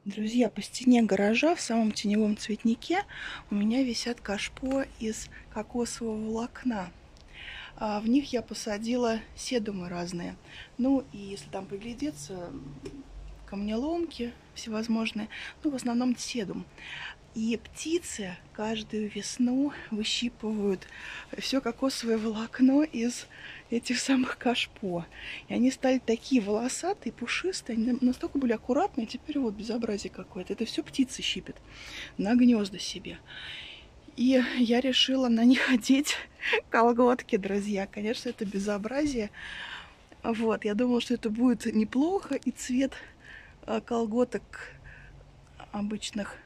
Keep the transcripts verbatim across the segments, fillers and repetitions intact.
Друзья, по стене гаража в самом теневом цветнике у меня висят кашпо из кокосового волокна. А в них я посадила седумы разные. Ну и если там приглядеться, камнеломки всевозможные, ну в основном седум. И птицы каждую весну выщипывают все кокосовое волокно из этих самых кашпо. И они стали такие волосатые, пушистые, они настолько были аккуратные, теперь вот безобразие какое-то. Это все птицы щипят на гнезда себе. И я решила на них одеть колготки, друзья. Конечно, это безобразие. Вот, я думала, что это будет неплохо, и цвет колготок обычных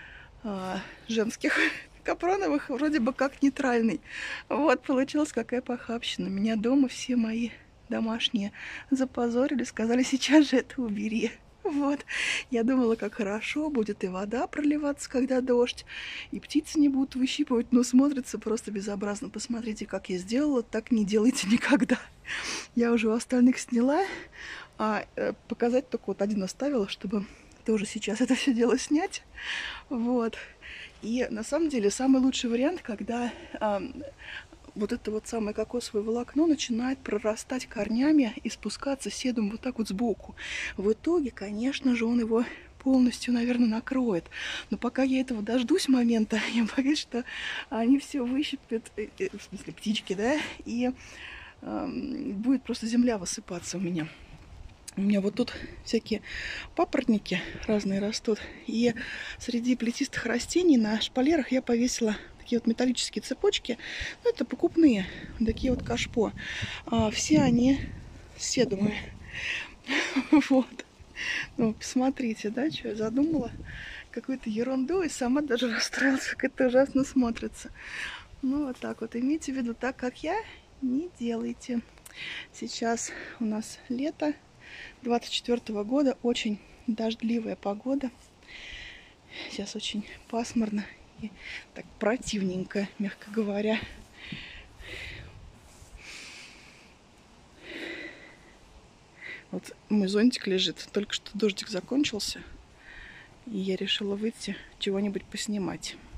женских капроновых вроде бы как нейтральный. Вот, получилась какая похабщина. Меня дома все мои домашние запозорили, сказали, сейчас же это убери. Вот. Я думала, как хорошо, будет и вода проливаться, когда дождь, и птицы не будут выщипывать, но смотрится просто безобразно. Посмотрите, как я сделала, так не делайте никогда. Я уже у остальных сняла, а показать только вот один оставила, чтобы тоже сейчас это все дело снять. Вот. И на самом деле самый лучший вариант, когда а, вот это вот самое кокосовое волокно начинает прорастать корнями и спускаться седум вот так вот сбоку. В итоге, конечно же, он его полностью, наверное, накроет. Но пока я этого дождусь момента, я боюсь, что они все выщипят, в смысле птички, да, и а, будет просто земля высыпаться у меня. У меня вот тут всякие папоротники разные растут. И среди плетистых растений на шпалерах я повесила такие вот металлические цепочки. Ну, это покупные, такие вот кашпо. А все они седумые. Вот. Ну, посмотрите, да, что я задумала. Какую-то ерунду, и сама даже расстроилась, как это ужасно смотрится. Ну, вот так вот. Имейте в виду, так как я, не делайте. Сейчас у нас лето. двадцать четвёртого года, очень дождливая погода. Сейчас очень пасмурно и так противненько, мягко говоря. Вот мой зонтик лежит, только что дождик закончился, и я решила выйти, чего-нибудь поснимать.